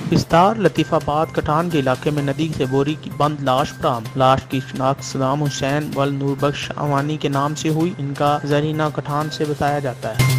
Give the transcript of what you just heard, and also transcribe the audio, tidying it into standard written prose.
इस्तार लतीफ़ाबाद कठान के इलाके में नदी से बोरी की बंद लाश बरामद। लाश की शिनाख्त सदाम हुसैन वल नूरबख्श अवानी के नाम से हुई। इनका जरीना कठान से बताया जाता है।